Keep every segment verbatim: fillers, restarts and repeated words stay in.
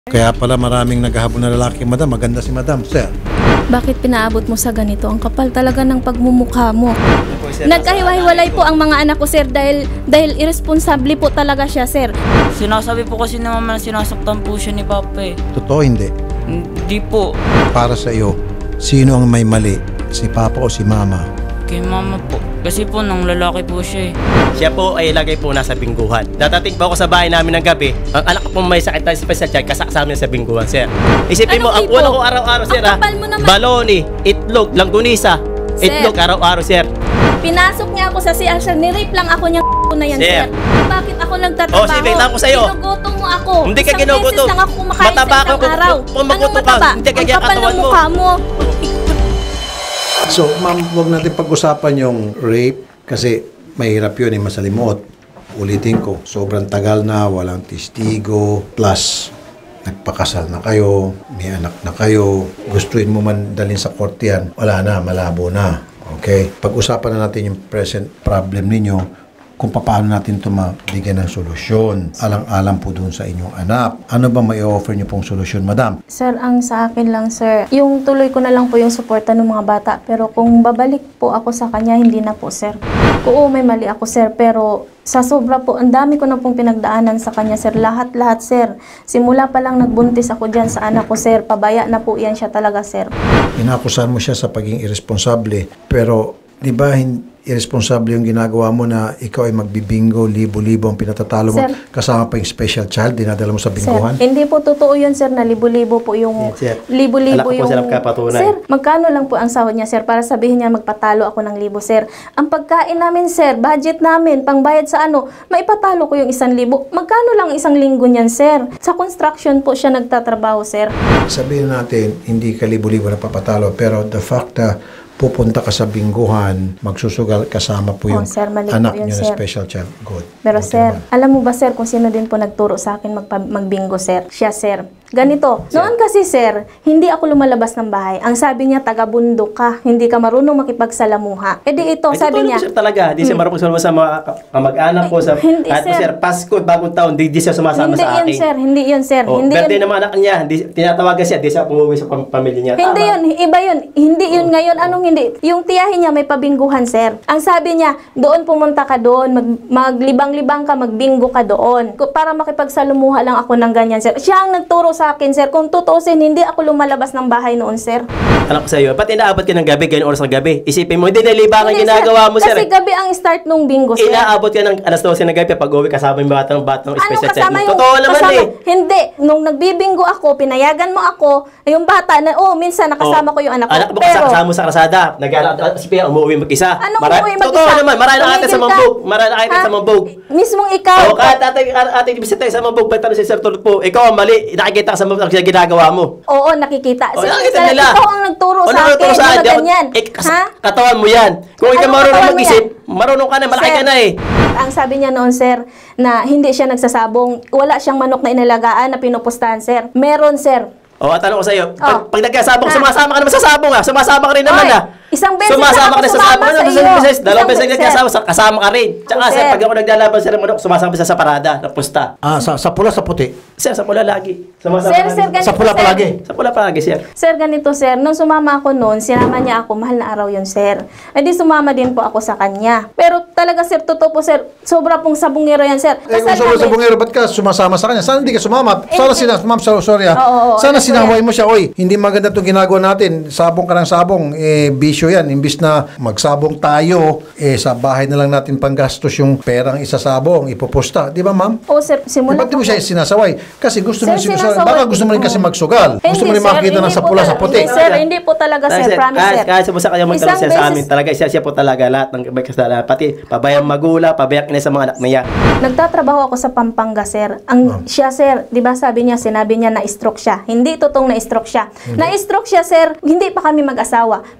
Kaya pala maraming naghahabol na lalaki, madam. Maganda si madam, sir. Bakit pinaabot mo sa ganito? Ang kapal talaga ng pagmumukha mo. Nagkahiwa-hiwalay po ang mga anak ko, sir, dahil dahil irresponsible po talaga siya, sir. Sinasabi po kasi ni mama na sinasaktan po siya ni Papa eh. Totoo hindi? Hindi po. Para sa iyo, sino ang may mali? Si Papa o si Mama? Kay mama po. Kasi po nang lalaki po siya eh. Siya po ay lagay po nasa bingguhan. Dadating po ako sa bahay namin ng gabi, ang anak ko po may sakit na special child, kasama niya sa bingguhan, sir. Isipin mo, Anong ang tipo? ulo ko araw-araw, sir, Ang ha? kapal mo naman. Baloni, itlog, langgunisa, Sir. itlog araw-araw, sir. Pinasok niya ako sa C R, sir. Nirape lang ako niyang na yan, Sir. sir. Bakit ako nagtatrabaho? Oh, sige, lang ko sa'yo. Ginugutom mo ako. Hindi ka Isang ginugutom. beses lang ako kumakain Mataba sa ka isang kung- araw. kung magutom Anong ka. mataba? Hindi ka Ang kaya kapal katawan ng mo. mukha mo. So, ma'am, huwag natin pag-usapan yung rape kasi mahirap yun, eh, masalimot. Ulitin ko, sobrang tagal na, walang testigo, plus nagpakasal na kayo, may anak na kayo, gustuin mo man dalhin sa korte yan, wala na, malabo na. Okay? Pag-usapan na natin yung present problem ninyo, kung paano natin ito mabigyan ng solusyon. Alang-alang po doon sa inyong anak. Ano ba may offer niyo pong solusyon, madam? Sir, ang sa akin lang, sir, yung tuloy ko na lang po yung suporta ng mga bata. Pero kung babalik po ako sa kanya, hindi na po, sir. Oo, may mali ako, sir, pero sa sobra po, ang dami ko na pong pinagdaanan sa kanya, sir. Lahat-lahat, sir. Simula pa lang nagbuntis ako dyan sa anak ko, sir. Pabaya na po yan siya talaga, sir. Inakusahan mo siya sa pagiging irresponsable, pero di ba hin- irresponsable yung ginagawa mo na ikaw ay magbibingo, libo-libo ang pinatatalo mo, Sir. kasama pa yung special child, dinadala mo sa Sir, binguhan? hindi po totoo yun, sir, na libo-libo po yung... Yes, sir. Libo-libo Anak ko po yung... sila kapatunay. Sir, magkano lang po ang sahod niya, sir, para sabihin niya magpatalo ako ng libo, sir. Ang pagkain namin, sir, budget namin, pangbayad sa ano, maipatalo ko yung isang libo. Magkano lang isang linggo niyan, sir? Sa construction po siya nagtatrabaho, sir. Sabihin natin, hindi ka libo-libo na papatalo, pero the fact na pupunta ka sa bingguhan, magsusugal kasama po yung Oh, sir, mali po anak yun, niyo na sir. special child. Good. Pero Buti sir, naman. alam mo ba, sir, kung sino din po nagturo sa akin magpa- magbingo, sir? Siya, sir. Ganito, noon kasi, sir, hindi ako lumalabas ng bahay. Ang sabi niya, taga-bundok ka, hindi ka marunong makipagsalamuha. E di ito, Ay, sabi totoo niya, naman, sir, talaga. Di siya marunong sumasama sa mga ka- kamag-anak ko. Sa, Hindi, kahit po, sir. sir, Pasko, bagong taon, di, di siya sumasama hindi sa yun, akin. sir, hindi yun, sir. Oh, hindi birthday yun, ng mga anak niya, di, tinatawagan siya, di siya pumuwi sa pam- pamilya niya. hindi Tama. yun, iba yun. Hindi yun ngayon. Anong hindi? Yung tiyahin niya may pabingguhan, sir. Ang sabi niya, doon pumunta ka doon, mag, maglibang-libang ka, magbingo ka doon. Ko- Para makipagsalumuha lang ako ng ganyan, sir. Siya ang nagturo sa akin, sir. Kung tutusin, hindi ako lumalabas ng bahay noon, sir. Alam ko sa iyo, pati inaabot ka ng gabi, ganyan oras ng gabi. Isipin mo, hindi nalibangan Hindi, ginagawa mo, sir. Kasi gabi ang start nung bingo, sir. Inaabot ka ng alas dose ng gabi pag uwi kasama yung batang batang Ano special kasama child. yung... Totoo naman kasama, eh. Hindi. Nung nagbibingo ako, pinayagan mo ako, yung bata na, oh, minsan nakasama Oh, ko yung anak ko. Anak mo pero, kasama mo sa kasada. Nag-alak si Pia umuwi mag-isa. Anong Mara- umuwi mag-isa? Totoo naman, marami na ate sa Tumigil ka. mambog. Marami na ate Ha? sa mambog. Mismong ikaw. O kahit ate, ate bisita sa mambog, ba't tanong si Sir Tulpo, ikaw ang mali, nakikita ka sa mambog, ang ginagawa mo. Oo, nakikita. O, Sir, nakikita sir, nila. ikaw ang nagturo O, sa nagtuturo akin. sa na akin. ganyan. Eh, kas- Ha? Katawan mo yan. Kung ikaw Anong marunong katawan mo mag-isip, yan? marunong ka na, malaki Sir, ka na eh. Ang sabi niya noon, sir, na hindi siya nagsasabong. Wala siyang manok na inalagaan na pinupustahan, sir. Meron, sir. O, tanong ko sa iyo, Oh. pag, pag nagkasabong, Ha? sumasama ka naman sa sabong ah. Sumasama ka rin naman Oy, ah. isang beses Sumasama na ka rin ako sa sumama sabong. sa Ano, iyo. beses, dalawang Isang beses beses. nagkasama, sa- kasama ka rin. Tsaka, Oh, sir, sir. pag ako naglalaban sir ng manok, sumasama siya sa parada, na pusta. Ah, sa, sa pula, sa puti? Sir, sa pula lagi. Sumasama Sir, ka sir, rin. ganito, Sa pula sir. palagi? Sa pula palagi, sir. Sir, ganito, sir. Nung sumama ako noon, sinama niya ako, mahal na araw yun, sir. E di sumama din po ako sa kanya. Pero talaga, sir, totoo po, sir, sobra pong sabungero yan, sir. Eh, kung Kasal sobrang kami. sa bungero, ba't ka sumasama sa kanya? Sana hindi ka sumama. Sana Eh, sina, ma'am, so- sorry ah. Oo, oo, Sana ano po sinaway yan? mo siya, oy, hindi maganda itong ginagawa natin. Sabong ka ng sabong, eh, bisyo yan. Imbis na magsabong tayo, eh, sa bahay na lang natin panggastos yung perang isasabong, ipoposta. Di ba, ma'am? Oo, sir, simula Ba't di mo po- siya sinasaway? Kasi gusto mo Sir, sinasaway. sinasaway. Baka gusto mo rin kasi magsugal. Hindi, Gusto mo rin sir, makita hindi ng sa po pula, sa talaga- puti. Hindi, sir, hindi po talaga, sir. Sir, Promise, kahit, sir. kahit sa kanya magtanong Isang siya sa amin, beses- talaga siya siya po talaga lahat ng may kasalanan. Pati pabayang magula, pabayang ina sa mga anak niya. Nagtatrabaho ako sa Pampanga, sir. Ang siya, sir, 'di ba sabi niya, sinabi niya na stroke siya. Hindi totoong na stroke siya. Na stroke siya, sir. Hindi pa kami mag-asawa. Pero yung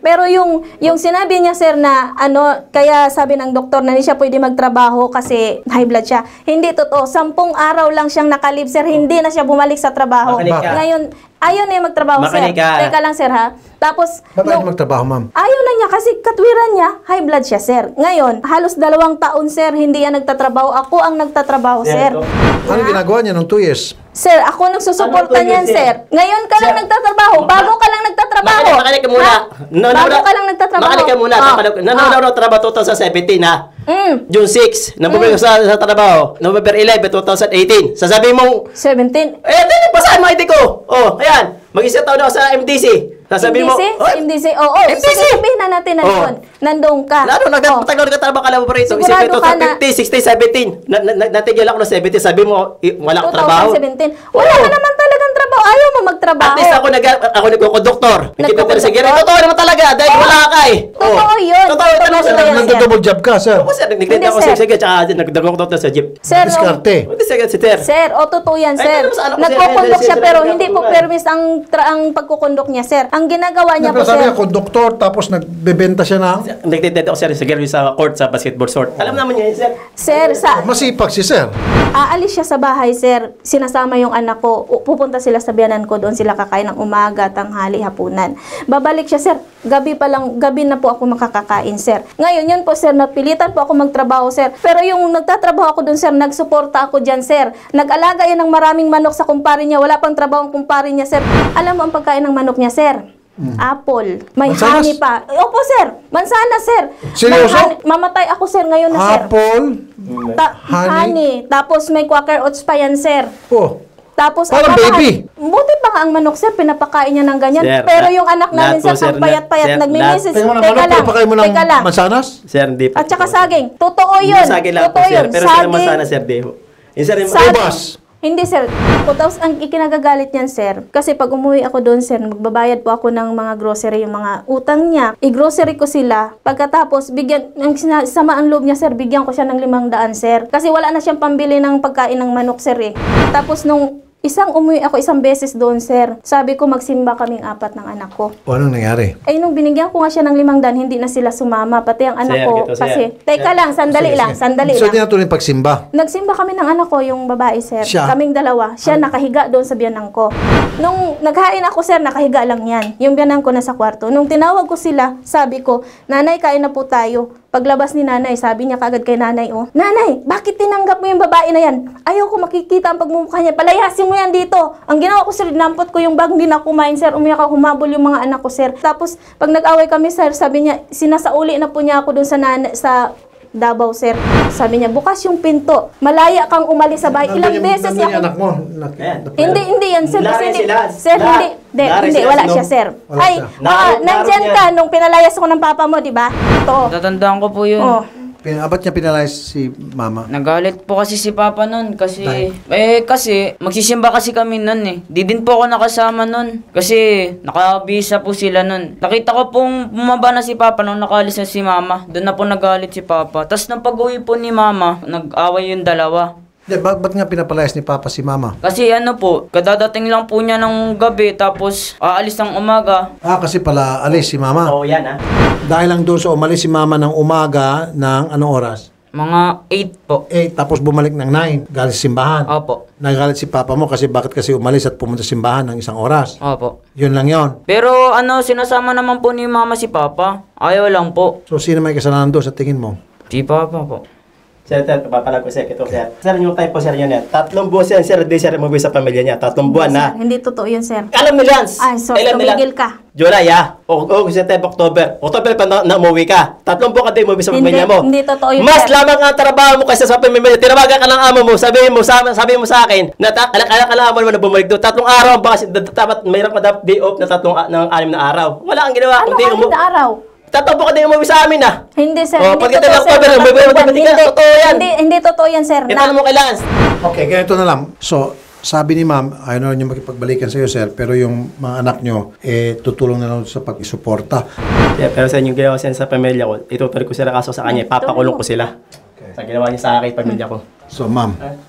yung, yung sinabi niya, sir, na ano, kaya sabi ng doktor na hindi siya pwede magtrabaho kasi high blood siya. Hindi totoo. Sampung araw lang siyang nakalib, sir. Hindi na siya bumalik sa trabaho. Makinig ka. Ngayon, ayaw na yung magtrabaho, Makinig sir. ka. Teka lang, sir, ha? Tapos, Ba't ayaw nung- magtrabaho, ma'am? ayaw na niya kasi katwiran niya, high blood siya, sir. Ngayon, halos dalawang taon, sir, hindi yan nagtatrabaho. Ako ang nagtatrabaho, sir. Ano ginagawa niya nung two years? Sir, ako nagsusuporta Ano to niyan, yun, sir. sir? Ngayon ka lang Sir, nagtatrabaho. Bago ka lang nagtatrabaho. Makinig, makinig ka muna. Ha? No, no, Bago no. ka lang nagtatrabaho. Makinig ka muna. Oh. No, no, no, no, trabaho twenty seventeen, ha? Mm. June six, nang bumalik ko sa, sa trabaho. November eleven, twenty eighteen. Sasabihin mong, seventeen. eh, ito, basahin mo I D ko. Oh, ayan. Mag-isa taon ako sa M D C. Sasabihin mo, M D C? oh, M D C? Oo. M D C? Sige, sabihin na natin nandun. Nandun ka. lalo, Oh. nagtatag na nagtatrabaho ka lang po rito. Sigurado Isipin ito ka sa na- fifty, sixteen, seventeen. Na, na, na- natigil ako ng seventeen. Sabi mo, i- wala akong trabaho. twenty seventeen. Wala Oo. ka naman talagang trabaho. Ayaw mo magtrabaho. At least ako nag ako nagko-conductor. Hindi kita Nagko-conductor? sige. Totoo naman talaga dahil wala ka eh. Totoo yun. Totoo Totoo tanong sa yun, sir. Nagdo-double job ka, sir. Ako sir, nagtitinda Hindi, ako sir. sa sige tsaka nagko-conductor sa jeep. Sir, nung- Diskarte. Hindi sige si Ter. Sir, o totoo yan, Ay, sir. ano sa anak ko, sir? Nagkukondok Ay, siya sir, pero sir, hindi sir, po sir. permis ang, tra- ang pagkukondok niya, sir. Ang ginagawa niya po, Sabi sir. niya, konduktor, tapos nagbebenta siya ng... Nagtitinda ako sir sige sa court sa basketball court. Alam naman niya yun, sir. Sir, sa, Masipag si sir. aalis siya sa bahay, sir. Sinasama yung anak ko. U- Pupunta sila sa biyanan ko. Doon sila kakain ng umaga, tanghali, hapunan. Babalik siya, sir. Gabi pa lang, gabi na po ako makakakain, sir. Ngayon, yun po, sir. Napilitan po ako magtrabaho, sir. Pero yung nagtatrabaho ako doon, sir, nagsuporta ako dyan, sir. Nag-alaga yan ng maraming manok sa kumpare niya. Wala pang trabaho ang kumpare niya, sir. Alam mo ang pagkain ng manok niya, sir? Apple. May Mansanas? honey pa. Opo, sir. Mansana, sir. Seryoso? May honey- Mamatay ako, sir, ngayon na, sir. Apple. Ta- Honey? honey. Tapos may quaker oats pa yan, sir. Oh. Tapos Parang ang mamahal- baby. Buti pa nga ang manok, sir. Pinapakain niya ng ganyan. Sir, Pero la- yung anak namin, lahat sir, po, sir, ang payat-payat. lahat- Nagmimisis. Tingnan mo na, Teka manok, lang. pinapakain mo ng Teka lang. mansanas? Sir, hindi po. At saka saging. Totoo yun. Sa akin lang po, Totoo sir. yun. Pero sir, Saging. masana sir, di ho. Yung sir, yung Saging. Ubas. Hindi, sir. O, tapos ang ikinagagalit niyan, sir, kasi pag umuwi ako doon, sir, magbabayad po ako ng mga grocery, yung mga utang niya. I-grocery ko sila. Pagkatapos, bigyan, ang sina- sama ang loob niya, sir, bigyan ko siya ng limang daan, sir. Kasi wala na siyang pambili ng pagkain ng manok, sir, eh. Tapos nung isang umuwi ako isang beses doon, sir, sabi ko magsimba kaming apat ng anak ko. O anong nangyari? Ay, nung binigyan ko nga siya ng limang daan, hindi na sila sumama. Pati ang anak Sir, ko. ito, sir. Kasi, teka Sir. lang, sandali lang, sandali So, lang. hindi na tuloy pagsimba. Nagsimba kami ng anak ko, yung babae, sir. Siya? Kaming dalawa. Siya nakahiga doon sa biyanang ko. Nung naghain ako, sir, nakahiga lang yan. Yung biyanang ko nasa kwarto. Nung tinawag ko sila, sabi ko, nanay, kain na po tayo. Paglabas ni nanay, sabi niya kagad kay nanay, oh, nanay, bakit tinanggap mo yung babae na yan? Ayaw ko makikita ang pagmumukha niya. Palayasin mo yan dito. Ang ginawa ko, sir, nampot ko yung bag, hindi na kumain, sir. Umiyak ako, humabol yung mga anak ko, sir. Tapos, pag nag-away kami, sir, sabi niya, sinasauli na po niya ako doon sa nanay, sa Davao, sir. Sabi niya, bukas yung pinto. Malaya kang umalis sa bahay. Ilang Nandun yung- beses nandun niya yung ako... anak mo. Nak- Ayan. Hindi, hindi yan, sir. Lari Kasi hindi, sila. sir, Lahat. hindi. Hindi, Lari hindi, sila, wala no? siya, sir. Wala Ay, siya. ah, Narap- nandyan narap ka yan. nung pinalayas ko ng papa mo, di ba? Ito. Tatandaan ko po yun. Oh. Pin- ah, ba't niya pinalayas si mama? Nagalit po kasi si Papa nun kasi Dahil? eh kasi magsisimba kasi kami nun eh. Di din po ako nakasama nun kasi nakabisa po sila nun. Nakita ko pong bumaba na si Papa nung nakaalis na si Mama. Doon na po nagalit si Papa. Tapos nung pag-uwi po ni Mama, nag-away yung dalawa. Hindi, ba't, ba't nga pinapalayas ni Papa si mama? Kasi ano po, kadadating lang po niya ng gabi tapos aalis ng umaga. Ah, kasi pala alis si mama. Oo, yan ha. Dahil lang doon sa umalis si mama ng umaga ng anong oras? Mga eight po. eight, tapos bumalik ng nine, galing sa simbahan. Opo. Nagalit si Papa mo kasi bakit kasi umalis at pumunta sa simbahan ng isang oras. Opo. Yun lang yon. Pero ano, sinasama naman po ni Mama si Papa. Ayaw lang po. So, sino may kasalanan doon sa tingin mo? Si Papa po. Sir, sir, papalag ko sir, ito sir. Sir, yung type po sir yun yan. Tatlong buwan sir, sir, di sir, umuwi sa pamilya niya. Tatlong buwan na. Sir, hindi totoo yun, sir. Alam nila. Ay, so, Alam nila. tumigil ka. July, ha? O, o, September, October. October pa na, na umuwi ka. Tatlong buwan ka din umuwi sa Hindi, pamilya mo. hindi totoo yun, Mas sir. lamang ang trabaho mo kaysa sa pamilya. Tinawagan ka ng amo mo, sabihin mo sa, sabihin mo sa akin, na ta, kailangan kailangan amo naman na bumalik doon. Tatlong araw, baka dapat mayroon ka dapat day off na tatlong a- ng anim na araw. Wala kang ginawa. Ano kundi ka umu- na araw? Tatlong buwan ka din umuwi sa amin, ha? Hindi, sir. Oh, hindi pagdating totoo, ng October, sir. may bayo- Hindi, hindi, totoo yan. Hindi, hindi totoo yan, sir. Ito Na, mo kay Lance. Okay, ganito na lang. So, sabi ni ma'am, ayaw na niyo makipagbalikan sa iyo, sir, pero yung mga anak niyo, eh, tutulong na lang sa pag-isuporta. Yeah, pero sa inyo ginawa siya sa pamilya ko, itutuloy ko sila kaso sa kanya, papakulong ko sila. Sa ginawa niya sa akin, pamilya ko. So, ma'am,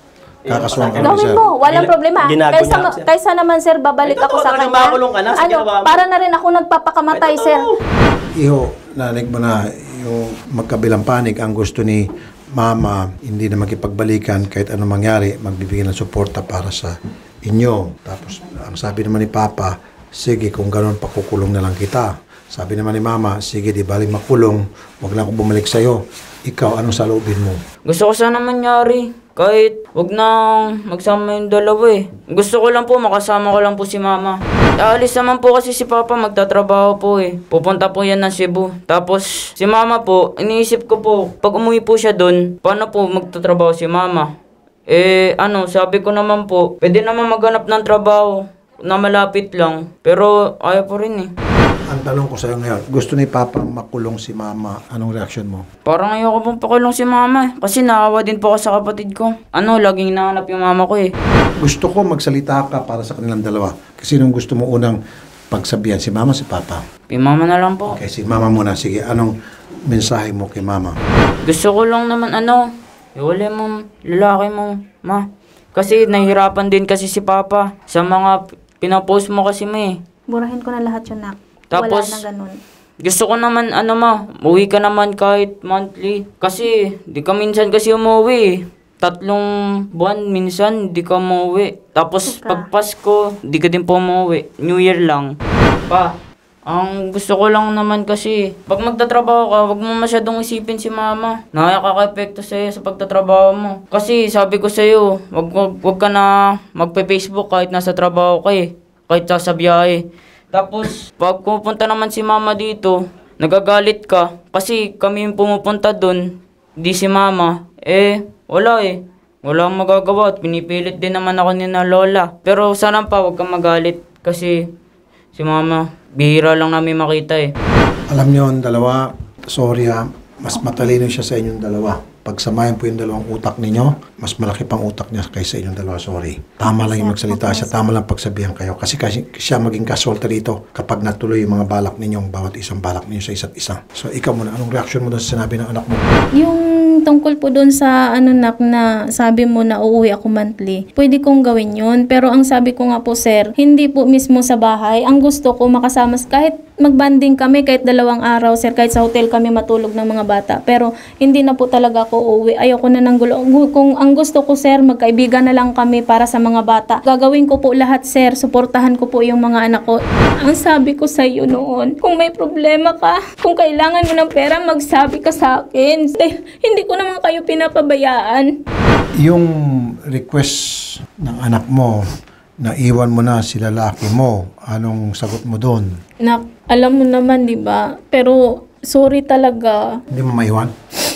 kakasuhan ka rin, Gawin sir. mo, walang Gina- problema. ginago Kaysa, niya ma- ako, sir. kaysa naman sir, babalik Ay, ako totoo, sa talagang kanya. makulong ka na sa Ano, ginawa mo. para na rin ako nagpapakamatay, Ay, sir. totoo. Iho, nanig mo na yung magkabilang panig. Ang gusto ni mama, hindi na makipagbalikan kahit anong mangyari, magbibigay ng suporta para sa inyo. Tapos, ang sabi naman ni papa, sige, kung gano'n, pakukulong na lang kita. Sabi naman ni mama, sige, di bali makulong, wag lang ako bumalik sa'yo. Ikaw, anong saloobin mo? Gusto ko sana mangyari. Kahit wag nang magsama yung dalawa eh. Gusto ko lang po, makasama ko lang po si mama. Aalis naman po kasi si papa, magtatrabaho po eh. Pupunta po yan ng Cebu. Tapos si mama po, iniisip ko po, pag umuwi po siya doon, paano po magtatrabaho si mama? Eh ano, sabi ko naman po, pwede naman maghanap ng trabaho na malapit lang. Pero ayaw po rin eh. Ang tanong ko sa'yo ngayon, gusto ni papa makulong si mama. Anong reaction mo? Parang ayoko pong pakulong si mama eh. Kasi naawa din po ako sa kapatid ko. Ano, laging nahanap yung mama ko eh. Gusto ko magsalita ka para sa kanilang dalawa. Kasi nung gusto mo unang pagsabihan, si mama, si papa. Kay mama na lang po. Okay, si mama muna. Sige, anong mensahe mo kay mama? Gusto ko lang naman ano, iwalay mo lalaki mo, ma. Kasi nahihirapan din kasi si papa sa mga pinapost mo kasi mo eh. Burahin ko na lahat yun, nak. Tapos, Wala na ganun. Gusto ko naman ano ma, uwi ka naman kahit monthly. Kasi di ka minsan kasi umuwi eh. Tatlong buwan minsan di ka umuwi. Tapos Saka. pag Pasko, di ka din po umuwi. New Year lang. Pa, ang gusto ko lang naman kasi, pag magtatrabaho ka, wag mo masyadong isipin si mama. Nakaka-epekto sa'yo sa pagtatrabaho mo. Kasi sabi ko sa'yo, wag, wag, wag ka na magpe-Facebook kahit nasa trabaho ka eh. Kahit sa biyahe. Tapos, pag pupunta naman si mama dito, nagagalit ka. Kasi kami yung pumupunta doon, di si mama. Eh, wala eh. Wala akong magagawa at pinipilit din naman ako ni na lola. Pero sana pa, wag kang magalit. Kasi si mama, bihira lang namin makita eh. Alam niyo, ang dalawa, sorry ha, mas matalino siya sa inyong dalawa. Pagsamahin po yung dalawang utak ninyo, mas malaki pang utak niya kaysa inyong dalawa, sorry. Tama lang yung magsalita siya, tama lang pagsabihan kayo. Kasi, kasi siya maging kasulta dito kapag natuloy yung mga balak ninyong, bawat isang balak ninyo sa isa't isa. So, ikaw muna, anong reaction mo doon sa sinabi ng anak mo? Yung tungkol po doon sa ano nak na sabi mo na uuwi ako monthly, pwede kong gawin yun. Pero ang sabi ko nga po sir, hindi po mismo sa bahay. Ang gusto ko makasama, kahit magbanding kami, kahit dalawang araw sir, kahit sa hotel kami matulog ng mga bata. Pero hindi na po talaga ako uuwi. Ayoko na ng gulo. Kung ang gusto ko sir, magkaibigan na lang kami para sa mga bata. Gagawin ko po lahat sir, suportahan ko po yung mga anak ko. Ang sabi ko sa iyo noon, kung may problema ka, kung kailangan mo ng pera, magsabi ka sa akin. Dahil hindi ko naman kayo pinapabayaan. Yung request ng anak mo, na iwan mo na si lalaki mo, anong sagot mo doon? Nak, alam mo naman, di ba? Pero, sorry talaga. Hindi mo maiwan?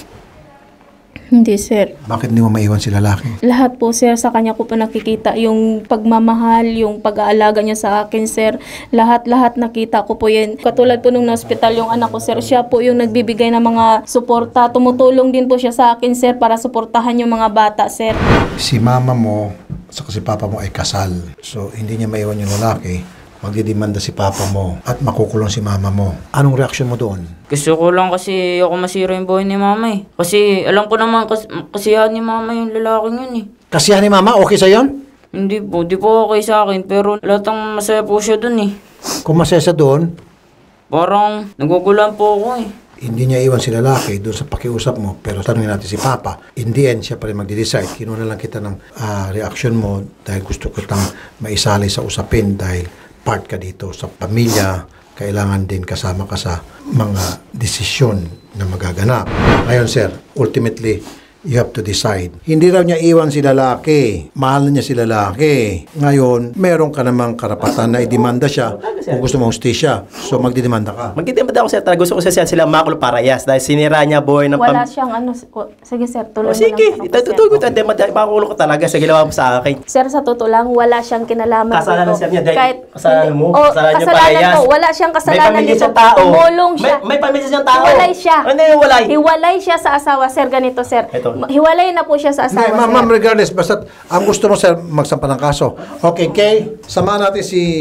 Hindi, sir. Bakit hindi mo maiwan si lalaki? Lahat po, sir, sa kanya ko po nakikita. Yung pagmamahal, yung pag-aalaga niya sa akin, sir. Lahat-lahat nakita ko po yan. Katulad po nung na-hospital yung anak ko, sir. Siya po yung nagbibigay ng mga suporta. Tumutulong din po siya sa akin, sir, para suportahan yung mga bata, sir. Si mama mo, saka si papa mo ay kasal. So, hindi niya maiwan yung lalaki. Magdidimanda si papa mo at makukulong si mama mo. Anong reaksyon mo doon? Gusto ko lang kasi ako masira yung buhay ni mama eh. Kasi alam ko naman kas kasiyahan ni mama yung lalaking yun eh. Kasiyahan ni mama, okay sa yon? Hindi po, di po okay sa akin. Pero latang masaya po siya dun eh. Kung masaya doon, Parang nagugulan po ako eh. hindi niya iwan si lalaki doon sa pakiusap mo, pero tanungin natin si Papa. In the end, siya pa rin magde-decide. Kinuha na lang kita ng uh, reaction mo dahil gusto ko tang maisali sa usapin dahil part ka dito sa pamilya, kailangan din kasama ka sa mga desisyon na magaganap. Ngayon, sir, ultimately, you have to decide. Hindi raw niya iwan si lalaki. Mahal niya si lalaki. Ngayon, meron ka namang karapatan na idemanda siya kung gusto mong stay siya. So, magdidemanda ka. Magdidemanda ako sir. Talaga gusto ko siya sila makulo parehas dahil sinira niya buhay ng Wala pam... siyang ano, o, sige sir, O tuloy mo lang. sige, ako, sir. itutuloy ko tayo. Makulo ko talaga sa ginawa mo sa akin. Sir, sa totoo lang, wala siyang kinalaman Kasalanan dito. sir niya dahil Kahit, kasalanan mo. O, kasalanan niyo kasalanan parehas. ko. Wala siyang kasalanan May pamilya dito. siyang tao. Tumulong siya. May, may pamilya siyang tao. Hiwalay siya. Ano yung hiwalay? Hiwalay siya sa asawa, sir. Ganito, sir. Ito. Hiwalay na po siya sa Hindi, asawa, ma'am, sir. ma'am, regardless, basta ang gusto mo, sir, magsampa ng kaso. Okay, Kay, samahan natin si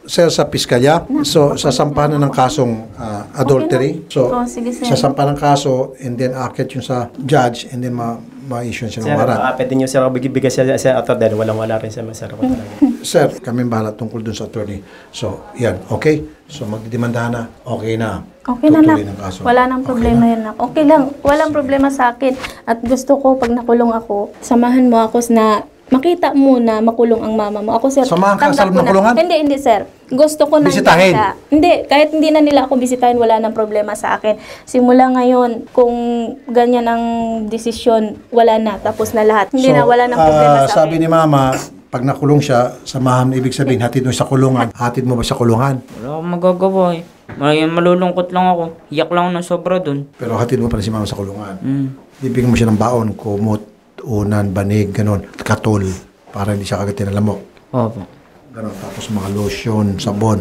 sir, sa piskalya. So, sasampahan na ng kasong ah, adultery. So, Oh, sige, sir. sasampahan ng kaso and then akit yung sa judge and then ma- ma-issue siya ng Sir, warrant. uh, pwede nyo sir bigay sa sa author dahil walang-wala rin sa sir. Ako talaga. Sir, kami bahala tungkol dun sa attorney. So, yan. Okay? So, magdidemandahan na. Okay na. Okay na, Tutuloy nak. ng kaso. Wala nang problema yan, nak. Okay lang. Walang problema sa akin. At gusto ko, pag nakulong ako, samahan mo ako na makita mo na makulong ang mama mo. Ako, sir, Samahan ka tanggap sa loob ko ng na. kulungan? Hindi, hindi, sir. Gusto ko na Bisitahin? siya. Hindi, kahit hindi na nila ako bisitahin, wala nang problema sa akin. Simula ngayon, kung ganyan ang desisyon, wala na. Tapos na lahat. Hindi na, wala nang problema ah, sa sabi akin. ni mama, pag nakulong siya, samahan, ibig sabihin, hatid mo sa kulungan. Hatid mo ba sa kulungan? Wala akong magagawa eh. May malulungkot lang ako. Iyak lang ako ng sobra dun. Pero hatid mo pa rin si mama sa kulungan. Mm. Bibigyan mo siya ng baon, kumot, unan, banig, ganon, katol, para hindi siya kagad tinalamok. Opo. Ganon, tapos mga lotion, sabon.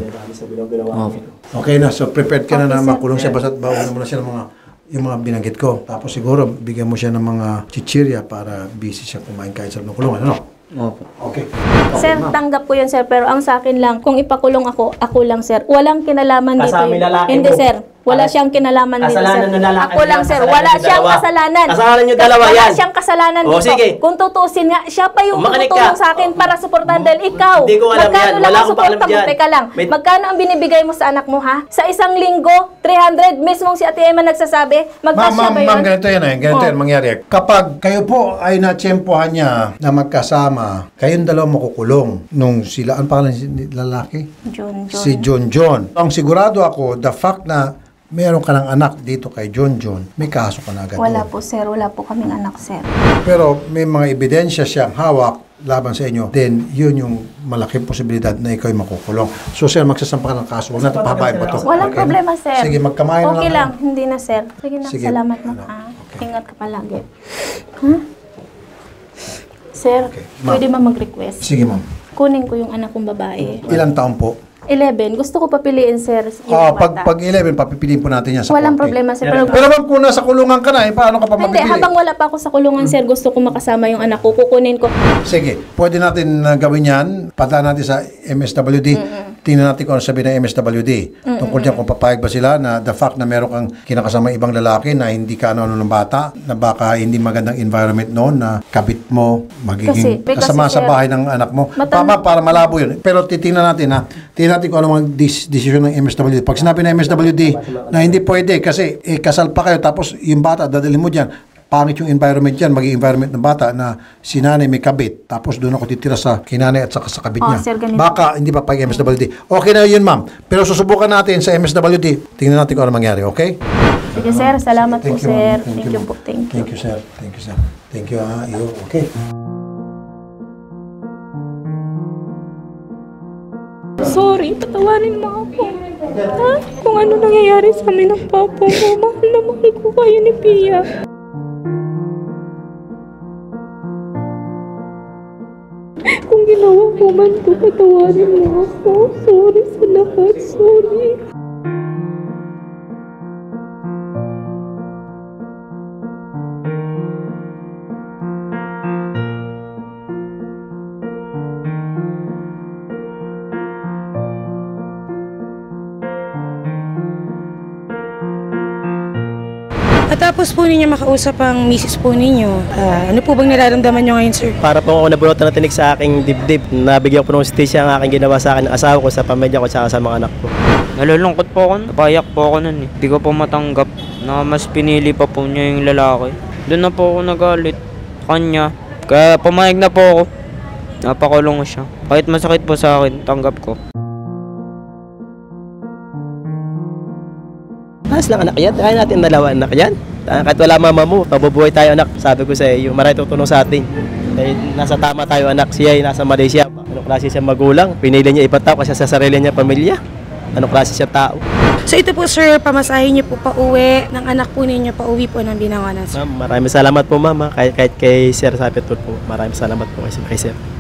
Opo. Okay na, so prepared ka na na Okay, sir. makulong siya, basta baon mo na siya ng mga yung mga binanggit ko. Tapos siguro, bigyan mo siya ng mga chichirya para busy siya kumain kahit sa loob ng kulungan. Ano? Opo. Okay. Sir, tanggap ko yun, sir. Pero ang sa akin lang, kung ipakulong ako, ako lang, sir. Walang kinalaman dito. Kasama yung yun. lalaki Hindi, mo. sir. Wala siyang kinalaman dito, sir. Kasalanan ng lalaki Ako niya, lang, sir. kasalanan Wala yung siyang dalawa. kasalanan. Kasalanan yung dalawa, Wala yan. siyang kasalanan O, dito. sige. Kung tutusin nga, siya pa yung Makinig tumutulong ka. sa akin para suportahan dahil ikaw. Hindi ko alam Magkano yan. lang Wala ang akong suporta paalam mo? dyan. Teka lang. May- Magkano ang binibigay mo sa anak mo, ha? Sa isang linggo, three hundred. Mismong si Ate Emma nagsasabi. Ma'am, Magkasya ma'am, ba yun? ma'am, ganito yan eh. Ganito Oh. yan mangyari. Kapag kayo po ay natsyempohan niya na magkasama, kayong dalawa makukulong nung sila, ang pangalan ni lalaki? John, John. Si John John. Ang sigurado ako, the fact na meron ka ng anak dito kay John John, may kaso ka na agad Wala doon. po, sir. Wala po kaming anak, sir. Pero may mga ebidensya siyang hawak laban sa inyo, then yun yung malaking posibilidad na ikaw ay makukulong. So sir, magsasampa ka ng kaso. Huwag natin pahabain pa to. Walang Okay? problema, sir. Sige, magkamayan Okay na lang. Hindi na, sir. Sige na. Sige. Salamat na. Ano? Ah, Okay. Ingat ka palagi. Huh? Sir, Okay. Ma'am. pwede ba mag-request? Sige ma'am. Kunin ko yung anak kong babae. Ilang taon po? eleven. Gusto ko papiliin, sir, yung Ah, bata. pag, pag eleven, papipiliin po natin yan sa Walang korte. problema, sir. Pero, Pero ma'am, kung nasa kulungan ka na, eh, paano ka pa hindi, mapipili? habang wala pa ako sa kulungan, sir, gusto ko makasama yung anak ko. Kukunin ko. Sige, pwede natin uh, gawin yan. Padaan natin sa M S W D. Tingnan natin kung ano sabi ng M S W D. Tungkol dyan kung papayag ba sila na the fact na meron kang kinakasama ibang lalaki na hindi ka ano-ano ng bata, na baka hindi magandang environment noon, na kabit mo, magiging Kasi- kasi, kasama sa sir, bahay ng anak mo. matan- Tama, para malabo yun. Pero titingnan natin ha. Tingnan natin kung ano mga dis- desisyon ng M S W D. Pag sinabi ng M S W D na hindi pwede kasi eh, kasal pa kayo tapos yung bata dadalhin mo dyan, pangit yung environment dyan, maging environment ng bata na si nanay may kabit, tapos doon ako titira sa kinanay at saka sa kabit Oh, niya. sir, ganito. Baka hindi pa pag M S W D. Okay na yun, ma'am. Pero susubukan natin sa M S W D. Tingnan natin kung ano mangyari, okay? Sige, sir. Salamat po, Thank you, sir. ma'am. Thank you ma'am. po. Thank you. Thank you, sir. Thank you, sir. Thank you, ha. You, okay. Sorry, patawarin mo ako. Ha? Kung ano nangyayari sa amin ng papa mo, mahal na mahal ko kayo ni Pia. Kung ginawa ko man to, patawarin mo ako. Sorry sa lahat, sorry. At tapos po ninyo makausap ang misis po ninyo, ah, ano po bang nararamdaman nyo ngayon, sir? Para po ako nabunutan ng tinig sa aking dibdib. Nabigyan ko po ng justisya ang aking ginawa sa akin ng asawa ko, sa pamilya ko, at sa mga anak ko. Nalulungkot po ako, napayak po ako nun eh. Hindi ko po matanggap na mas pinili pa po niya yung lalaki. Doon na po ako nagalit kanya. Kaya pumayag na po ako. Napakulong siya. Kahit masakit po sa akin, tanggap ko. Taas lang anak yan. Kaya natin dalawa anak yan. Ah, kahit wala mama mo, mabubuhay tayo anak. Sabi ko sa iyo, marami tutulong sa atin. Dahil nasa tama tayo anak. Siya ay nasa Malaysia. Anong klase siya magulang? Pinili niya ipataw kasi sa sarili niya pamilya. Anong klase siya tao? So ito po, sir, pamasahin niyo po pa uwi ng anak po ninyo, pa uwi po ng Binangonan, sir. Ma'am, maraming salamat po ma'am. ah. Kahit, kahit kay Sir Sapitul po. Maraming salamat po kay, kay Sir.